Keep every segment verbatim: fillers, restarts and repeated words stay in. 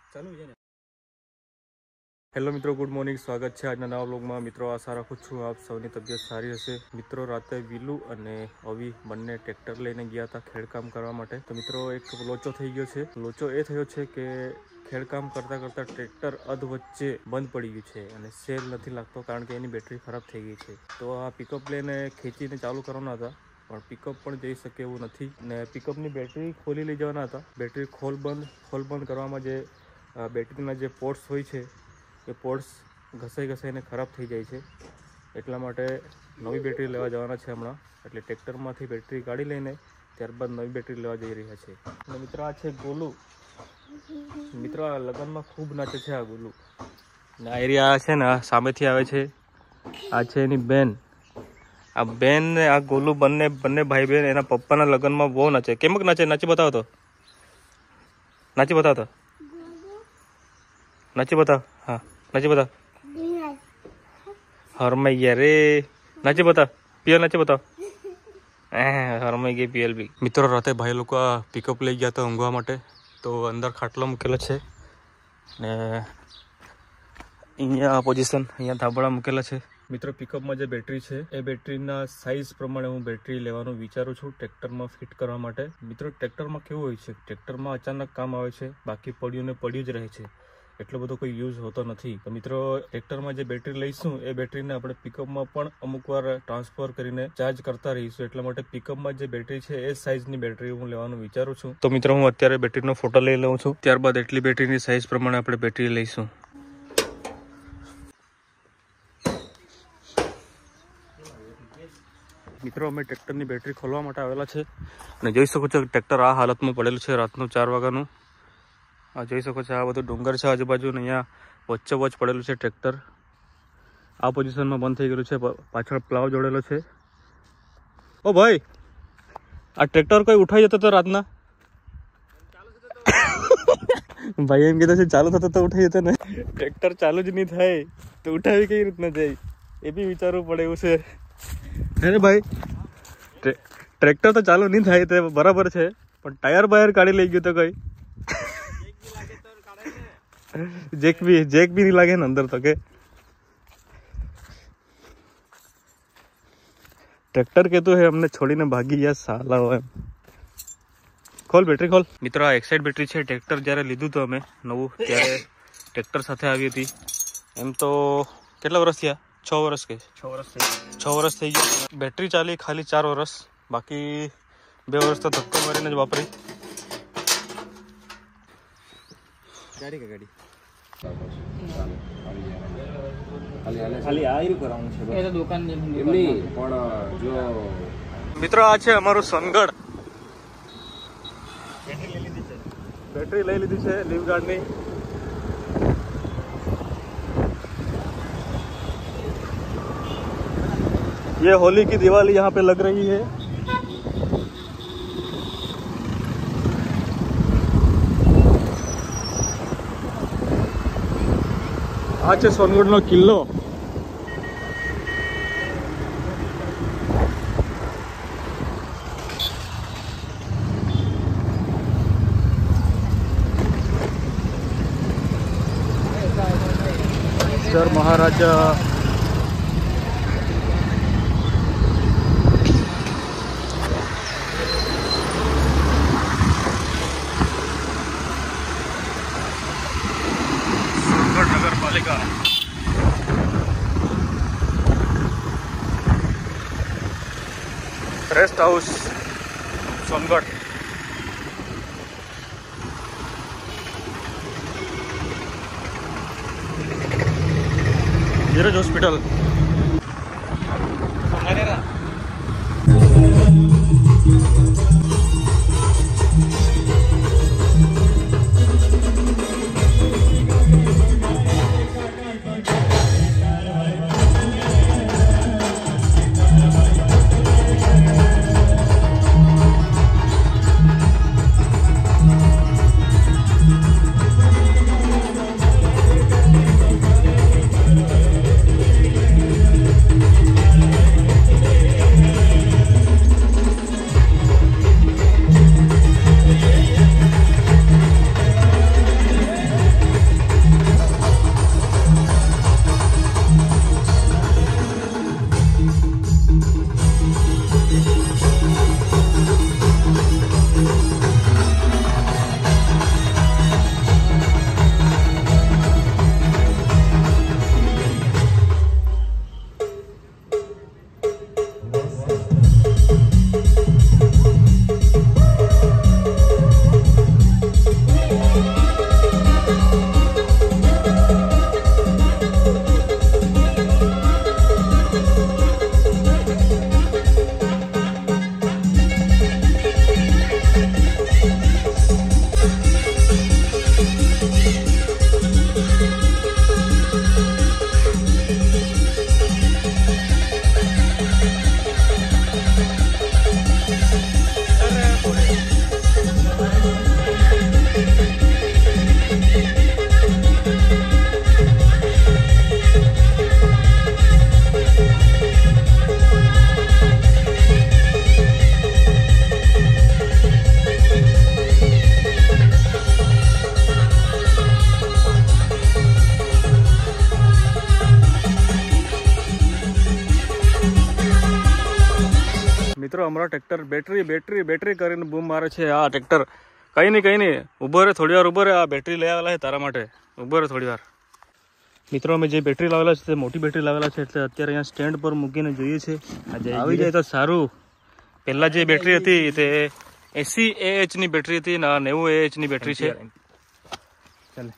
ચાલુ છે ને। હેલો મિત્રો, ગુડ મોર્નિંગ, સ્વાગત છે આજના નવા વ્લોગમાં। મિત્રો આશા રાખું છું આપ સૌની તબિયત સારી હશે। મિત્રો રાતે વિલુ અને અવી બંને ટ્રેક્ટર લઈને ગયા હતા ખેડકામ કરવા માટે। તો મિત્રો એક લોચો થઈ ગયો છે। લોચો એ થયો છે કે ખેડકામ કરતાં કરતાં ટ્રેક્ટર અધ વચ્ચે બંધ પડી ગયું છે અને સેલ નથી લાગતો કારણ કે એની બેટરી ખરાબ થઈ ગઈ છે। તો આ પિકઅપ લઈને ખેંચીને ચાલુ કરવાના હતા પણ પિકઅપ પણ જઈ શકે એવું નથી ને પિકઅપની બેટરી ખોલી લઈ જવાના હતા। બેટરી ખોલ બંધ ખોલ બંધ કરવામાં જે બેટરીના જે પોર્ટ્સ હોય છે એ પોર્ટ્સ ઘસાઈ ઘસાઈને ખરાબ થઈ જાય છે, એટલા માટે નવી બેટરી લેવા જવાના છે હમણાં। એટલે ટ્રેક્ટરમાંથી બેટરી કાઢી લઈને ત્યારબાદ નવી બેટરી લેવા જઈ રહ્યા છે। અને મિત્રો આ છે ગોલું। મિત્રો આ લગ્નમાં ખૂબ નાચે છે આ ગોલું ને આ એરિયા છે ને સામેથી આવે છે। આ છે એની બેન। આ બેન ને આ ગોલું બંને બંને ભાઈ બહેન એના પપ્પાના લગ્નમાં બહુ નાચે। કેમક નાચે? નાચી બતાવો તો, નાચી બતાવો તો, નાચી બતાવ। હા નાચી બતાવ। હરમાઈ ગયા રે, નાચી બતાવ। પિયલ નાચી બતાવ। હરમાઈ ગઈ પિયલ બી। મિત્રો રાતે ભાઈ લોકો આ પિકઅપ લઈ ગયા હતા ઊંઘવા માટે, તો અંદર ખાટલો મૂકેલો છે ને અહીંયા પોઝિશન અહીંયા ધાબળા મૂકેલા છે। મિત્રો પિકઅપમાં જે બેટરી છે એ બેટરીના સાઇઝ પ્રમાણે હું બેટરી લેવાનું વિચારું છું ટ્રેક્ટરમાં ફિટ કરવા માટે। મિત્રો ટ્રેક્ટરમાં કેવું હોય છે, ટ્રેક્ટરમાં અચાનક કામ આવે છે, બાકી પડ્યું ને પડ્યું જ રહે છે, એટલો બધો કોઈ યુઝ હોતો નથી। તો મિત્રો ટ્રેક્ટરમાં જે બેટરી લઈશું એ બેટરીને આપણે પિકઅપમાં પણ અમુક વાર ટ્રાન્સફર કરીને ચાર્જ કરતા રહીશું, એટલા માટે પિકઅપમાં જે બેટરી છે એ સાઇઝની બેટરી હું લેવાનું વિચારું છું। તો મિત્રો હું અત્યારે બેટરીનો ફોટો લઈ લઉં છું, ત્યારબાદ એટલી બેટરીની સાઇઝ પ્રમાણે આપણે બેટરી લઈશું। મિત્રો અમે ટ્રેક્ટરની બેટરી ખોલવા માટે આવેલા છે અને જોઈ શકો છો ટ્રેક્ટર આ હાલતમાં પડેલું છે રાતનું ચાર વાગ્યાનું। આ જોઈ શકો છો આ બધું ડુંગર છે આજુબાજુ ને અહીંયા વચ્ચે વચ્ચ પડેલું છે ટ્રેક્ટર। આ પોઝિશનમાં બંધ થઈ ગયેલું છે, પાછળ પ્લાવ જોડેલો છે। ઓ ભાઈ, આ ટ્રેક્ટર કોઈ ઉઠાઈ જતો તો રાતના? ભાઈ એમ કીધું છે ચાલુ થતો તો ઉઠાઈ જતો ને। ટ્રેક્ટર ચાલુ જ નહીં થાય તો ઉઠાવી કઈ રીતના જાય એ બી વિચારવું પડે એવું છે। અરે ભાઈ ટ્રેક્ટર તો ચાલુ નહીં થાય તે બરાબર છે, પણ ટાયર બાયર કાઢી લઈ ગયું તો કઈ જેક भी जेक भी नहीं लगे ना अंदर तो के ट्रैक्टर के तो है हमने छोड़ी ने भागी या साला हो। खोल બેટરી ખોલ। મિત્રો આ એક સાઈડ બેટરી છે। ટ્રેક્ટર જ્યારે લીધું તો અમે નવું ત્યારે ટ્રેક્ટર સાથે આવી હતી। એમ તો કેટલા વર્ષ થયા? છ વર્ષ કે છ વર્ષ થઈ છ વર્ષ થઈ ગયા। બેટરી ચાલી ખાલી ચાર વર્ષ, બાકી બે વર્ષ તો ધક્કો મારીને જ વાપરી। ગાડી કે ગાડી મિત્રો આ છે અમારું સોનગઢ। બેટરી લઈ લીધી છે લીવ ગાર્ડની। ये होली की दिवाली यहाँ पे लग रही है। આ છે સોનગઢનો કિલ્લો। સર મહારાજા नगरपालिका। Rest house Songadh. Dheeraj hospital. हमारा ट्रेक्टर बैटरी बैटरी बैटरी કરીને બૂમ મારે છે આ ટ્રેક્ટર કઈ નહીં કઈ નહીં ઊભો રહે થોડી વાર ઊભો રહે આ બેટરી લઈ આવેલા છે તારા માટે ઊભો રહે થોડી વાર મિત્રો અમે જે બેટરી લાવેલા છે તે મોટી બેટરી લાવેલા છે એટલે અત્યારે અહીંયા સ્ટેન્ડ પર મૂકીને જોઈએ છે આવી જાય તો સારું પહેલા જે બેટરી હતી તે એસી એએચ ની બેટરી હતી ને નેવું એએચ ની બેટરી છે ચાલે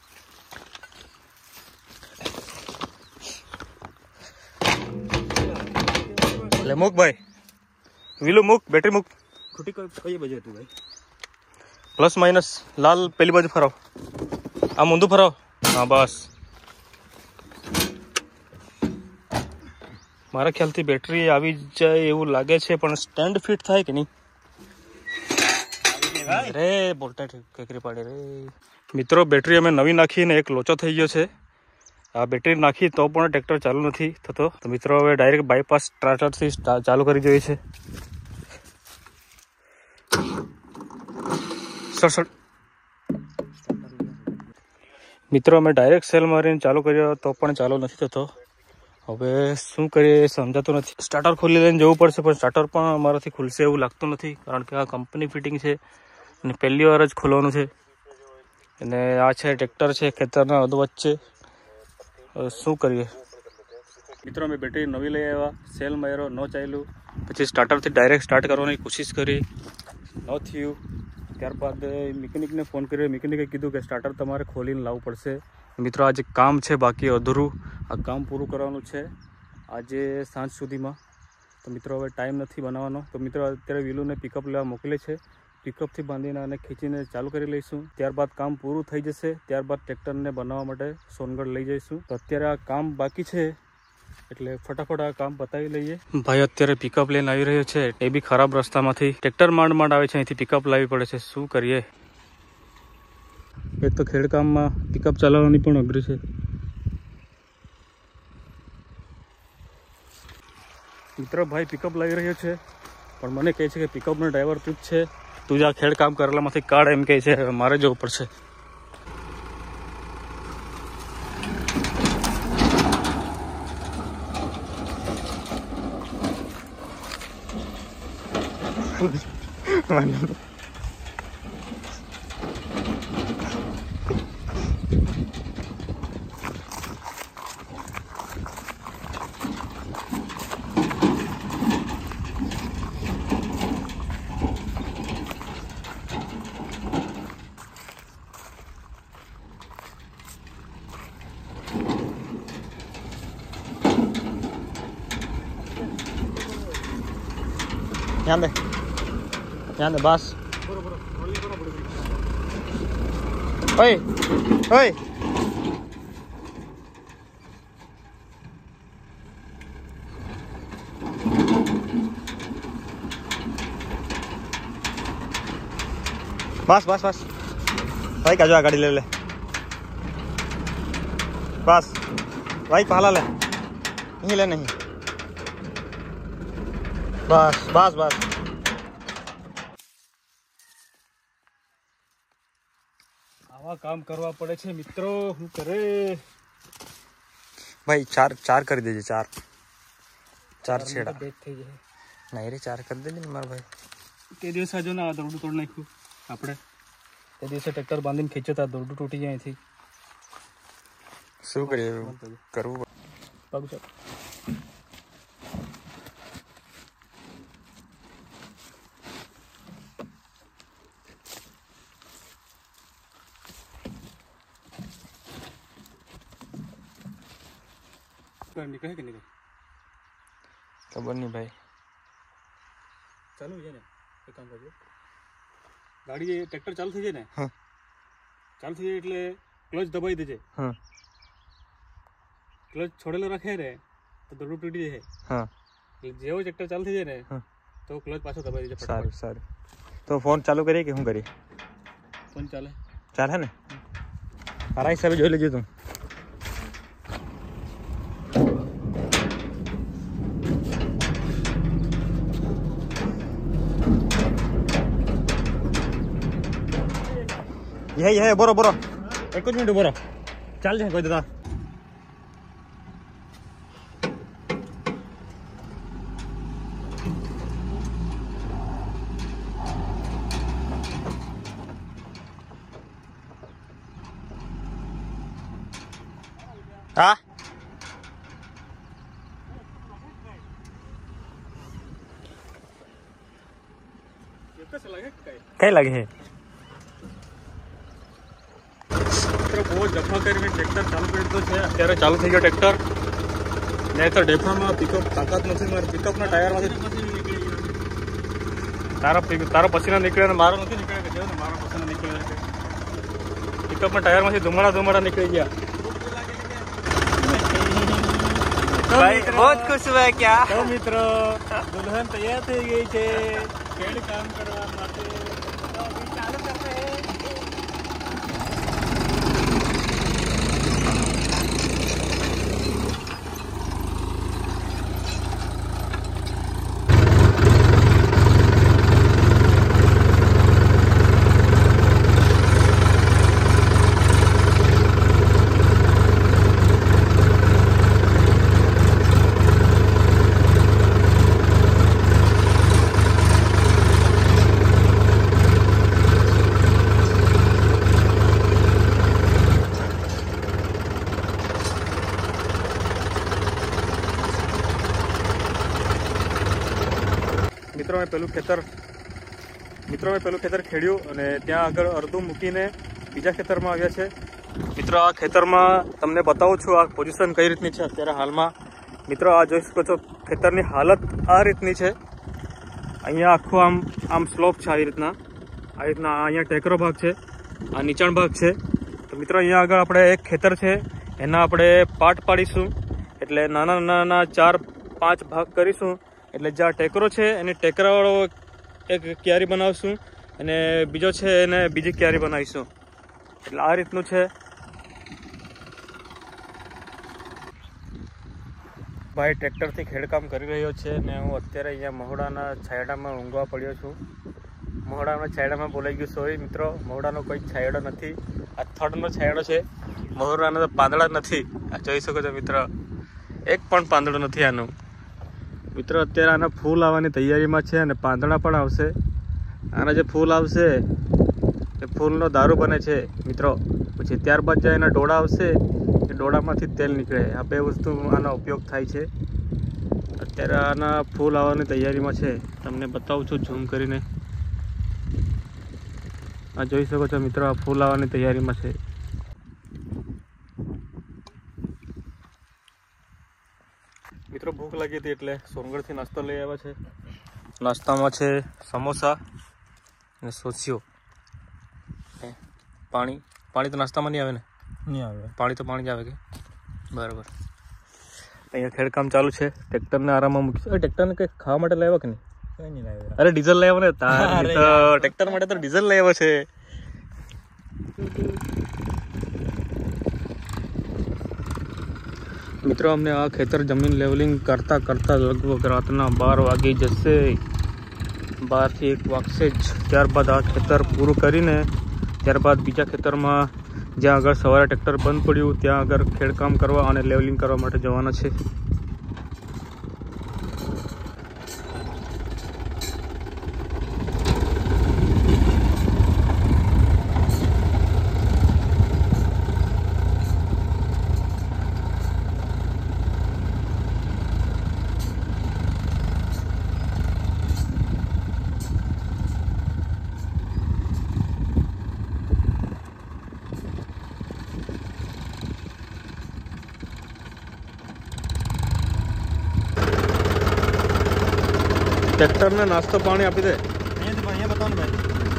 ले मुक भाई विलू मुक बैटरी मुक खुटी कई बजे तू भाई प्लस माइनस लाल पहली बाजू फराव आ मुंदू फराव हाँ बस मारा ख्याल थी बैटरी आवी जाए एवं लागे छे पण स्टेन्ड फिट थाय कि नहीं रे बोलता केकरी पाड़े रे मित्रों बैटरी अमे नवी नाखी ने एक लोचो थई गयो छे आ बैटरी नाखी तो पण ट्रेक्टर चालू नहीं थतो तो मित्रों हवे डायरेक्ट बायपास स्टार्टर थी चालू करी जोईए छे सर सर मित्रों अमे डायरेक्ट सेल मारीने चालू कर्यो तो पण चालू नहीं थतो हवे शुं करीए समजातुं नथी स्टार्टर खोली लईने जवुं पड़शे पण स्टार्टर पण अमाराथी खुलशे एवुं लागतुं नथी कारण के आ कंपनी फिटिंग छे अने पहली वार ज खोलवानुं छे अने आ छे ट्रेक्टर छे खेतरना अधवच्चे शू करिए मित्रों में बैटरी नवी लई आव्या सेल मार्यो न चाल्यु पछी स्टार्टर थी डायरेक्ट स्टार्ट करवानी कोशिश करी न थयुं त्यारबाद मिकेनिक ने फोन कर्यो मिकेनिके कीधुं के स्टार्टर तमारे खोलीने लावવું પડશે मित्रों आज काम छे बाकी अधूरू आ काम पूरुं करवानुं छे आजे सांज सुधीमां तो मित्रों हवे टाइम नथी बनावવાનો तो मित्रों अत्यारे वीलू ने पिकअप लेवा मोकले छे पिकअप थी बांधीने अने खींचीने चालू करी लईशुं त्यारबाद काम पूरुं थई जशे त्यारबाद ट्रेक्टर ने बनाववा माटे सोनगढ़ लई जईशुं तो अत्यारे आ काम बाकी छे એટલે ફટાફટ આ કામ પતાવી લઈએ ભાઈ અત્યારે પિકઅપ લઈને આવી રહ્યો છે એ બી ખરાબ રસ્તામાંથી ટ્રેક્ટર માંડ માંડ આવે છે અહીંથી પિકઅપ લાવવી પડે છે શું કરીએ એક તો ખેડકામમાં પિકઅપ ચલાવવાની પણ અઘરી છે મિત્ર ભાઈ પિકઅપ લાવી રહ્યો છે પણ મને કહે છે કે પિકઅપનો ડ્રાઈવર તું જ છે તું જ આ ખેડકામ કરેલામાંથી કાઢ એમ કહે છે મારે જવું પડશે ध्यान दे ध्यान दे बस ओए ओए बस बस बस भाई का जो गाड़ी ले ले बस भाई पहला ले नहीं ले नहीं बस बस बस आवा काम करवा पड़े छे मित्रों हूँ करे भाई चार चार कर दीजिए चार चार छेड़ा नहीं रे चार कर दे मार भाई ते दिवस जो ना दौड़ू तोड़ नाख्यू आपणे ते दिवसे ट्रेक्टर बांधीने खींचता दौड़ू तूटी जाए थी शू करिए करवू पग चल निकले कि निकल खबर नहीं भाई चालू है ने एक काम करજો ગાડી ટ્રેક્ટર ચાલુ થઈ જાય ને હા ચાલુ થઈ જાય એટલે ક્લચ દબાઈ દેજે હા ક્લચ છોડેલો રાખે રે તો દોડું તૂટી જાય હા એટલે જેવો ટ્રેક્ટર ચાલુ થઈ જાય ને હા તો ક્લચ પાછો દબાઈ દેજે સારું સારું તો ફોન ચાલુ કરીએ કે શું કરીએ ફોન ચાલે ચાલે ને તારા હિસાબે જોઈ લેજો તું यही है बोरो बोरो एक कुछ मिनट बोरो चल जाए कोई दादा हाँ कई लगे है बहुत जफा कर ट्रेक्टर चालू कर दो છે અત્યારે ચાલુ થઈ ગયો ટ્રેક્ટર નહીં તો ડેફામાં પિકઅપ તાકાત નથી મારે પિકઅપના ટાયરમાંથી તારા તારો પસીના નીકળે ને મારો નથી નીકળે કે જેવો ને મારો પસીના નીકળે પિકઅપના ટાયરમાંથી ધુમાડા ધુમાડા નીકળી ગયા ભાઈ बहुत खुश हुआ क्या तो મિત્રો દુલ્હન તૈયાર થઈ ગઈ છે ખેડ કામ કરવા માટે તો અભી ચાલુ કરતે હે મિત્રો મેં પેલું ખેતર મિત્રો મેં પેલું ખેતર ખેડ્યું અને ત્યાં આગળ અડધું મૂકીને બીજા ખેતરમાં આવ્યા છે મિત્રો આ ખેતરમાં તમને બતાવું છું આ પોઝિશન કઈ રીતની છે અત્યારે હાલમાં મિત્રો આ જોઈ શકો છો ખેતરની હાલત આ રીતની છે અહીંયા આખું આમ આમ સ્લોપ છે આવી રીતના આ રીતના અહીંયા ટેકરો ભાગ છે આ નીચાણ ભાગ છે તો મિત્રો અહીંયા આગળ આપણે એક ખેતર છે એના આપણે પાટ પાડીશું એટલે નાના નાના ચાર પાંચ ભાગ કરીશું એટલે જ્યાં ટેકરો છે એની ટેકરાવાળો એક ક્યારી બનાવશું અને બીજો છે એને બીજી ક્યારી બનાવીશું એટલે આ રીતનું છે ભાઈ ટ્રેક્ટરથી ખેડકામ કરી રહ્યો છે ને હું અત્યારે અહીંયા મહોડાના છાયડામાં ઊંઘવા પડ્યો છું મહોડાના છાયડામાં બોલાઈ ગયું સોરી મિત્રો મહોડાનો કોઈ છાયડો નથી આ થડનો છાયડો છે મહોડાના તો પાંદડા નથી આ જોઈ શકો છો મિત્રો એક પણ પાંદડો નથી આનું મિત્રો અત્યારે આના ફૂલ આવવાની તૈયારીમાં છે અને પાંદડા પણ આવશે આના જે ફૂલ આવશે એ ફૂલનો દારૂ બને છે મિત્રો પછી ત્યારબાદ જે એના ડોળા આવશે એ ડોળામાંથી તેલ નીકળે આ બે વસ્તુ આનો ઉપયોગ થાય છે અત્યારે આના ફૂલ આવવાની તૈયારીમાં છે તમને બતાવું છું ઝૂમ કરીને આ જોઈ શકો છો મિત્રો આ ફૂલ આવવાની તૈયારીમાં છે મિત્રો ભૂખ લાગી હતી એટલે સોનગઢથી નાસ્તો લઈ આવ્યા છે નાસ્તામાં છે સમોસા અને સોસિયો પાણી પાણી તો નાસ્તામાં નહીં આવે ને નહીં આવે પાણી તો પાણી જ આવે કે બરાબર અહીંયા ખેડકામ ચાલુ છે ટ્રેક્ટરને આરામમાં મૂકી ટ્રેક્ટરને કંઈક ખાવા માટે લાવ્યા કે નહીં કંઈ નહીં લાવ્યા અરે ડીઝલ લાવ્યો ને તાર તો ટ્રેક્ટર માટે તો ડીઝલ લાવ્યો છે મિત્રો અમને આ ખેતર જમીન લેવલિંગ કરતાં કરતાં લગભગ રાતના બાર વાગી જશે બારથી એક વાગશે જ ત્યારબાદ આ ખેતર પૂરું કરીને ત્યારબાદ બીજા ખેતરમાં જ્યાં આગળ સવારે ટ્રેક્ટર બંધ પડ્યું ત્યાં આગળ ખેડકામ કરવા અને લેવલિંગ કરવા માટે જવાના છે ट्रैक्टर ने नाश्ता पानी आपी दे बताओ भाई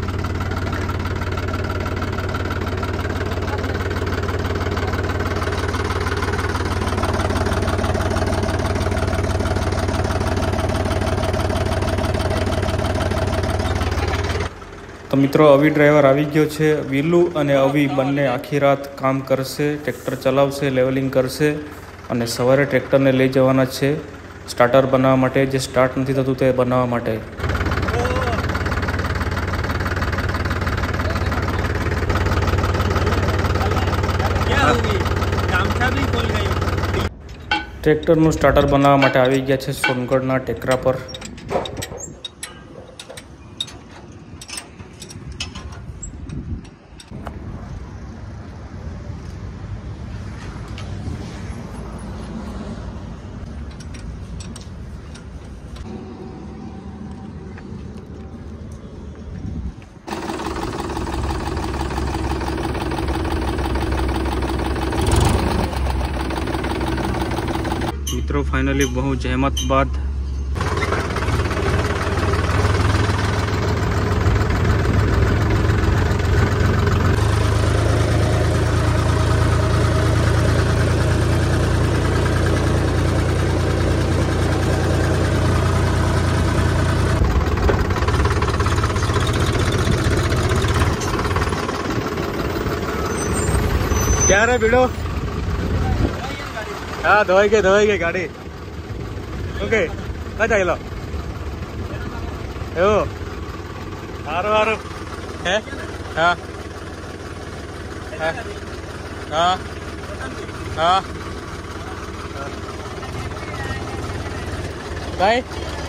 तो मित्रों अवी ड्राइवर આવી ગયો છે વિલુ અને અવી બંને આખી રાત કામ કરશે ટ્રેક્ટર ચલાવશે લેવલિંગ કરશે અને સવારે ટ્રેક્ટરને લઈ જવાના છે સ્ટાર્ટર બનાવવા માટે જે સ્ટાર્ટ નથી થતું તે બનાવવા માટે ટ્રેક્ટરનું સ્ટાર્ટર બનાવવા માટે આવી ગયા છે સોનગઢના ટેકરા પર मित्रों फाइनली बहुत जहमत बाद क्या रे भिड़ो हाँ धोई गई धोई गई गाड़ी ओके क्या चाहिए यो हारो हारो है हाँ हाँ हाँ हाँ बाय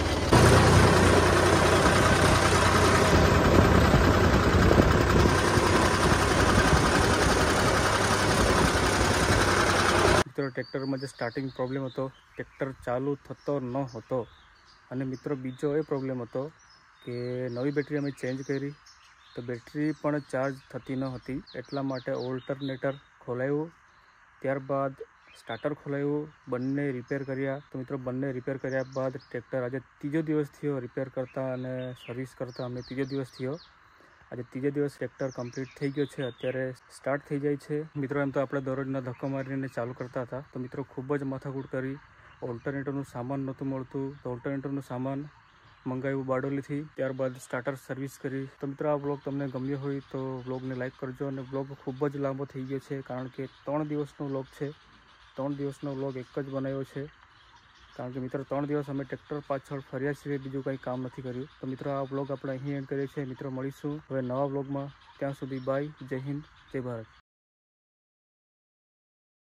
मित्रों ट्रेक्टर में स्टार्टिंग प्रॉब्लम हतो ट्रेक्टर चालू थतो न होतो अने मित्रों बीजो ए प्रॉब्लम हतो कि नवी बेटरी अमे चेन्ज करी तो बेटरी पण चार्ज थती न हती एटला माटे ऑल्टरनेटर खोलाव्युं त्यारबाद स्टार्टर खोलाव्युं बंने रिपेर कर्या तो मित्रों बंने रिपेर कर्या बाद ट्रेक्टर आज तीजो दिवस थयो रिपेर करता अने सर्विस करता अमे तीजो दिवस थयो आज तीजे दिवस ट्रेक्टर कम्प्लीट थी गयो है अत्यारे स्टार्ट थी जाए है मित्रों एम तो आपणे दररोजना धक्को मारीने चालू करता था तो मित्रों खूब ज माथाकूट करी ऑल्टरनेटरनुं सामान नहोतुं मळतुं तो ऑल्टरनेटरनुं सामान मंगाव्युं बारडोलीथी त्यारबाद स्टार्टर सर्विस करी तो मित्रों आ ब्लॉग तमने गम्यो होय तो ब्लॉगने लाइक करजो अने ब्लॉग खूब ज लांबो थई गयो छे कारण के त्रण दिवसनो ब्लॉग छे त्रण दिवसनो ब्लॉग एक ज बनाव्यो छे कारण के मित्रों त्रण दिवस अमे ट्रेक्टर पाछळ फर्या सिवाय बीजुं कंई काम नहीं कर्युं तो मित्रों आ ब्लॉग आपणे अहीं एंड करीए छीए मित्रों मळीशुं हवे नवा ब्लॉग में त्यां सुधी बाय जय हिंद जय भारत।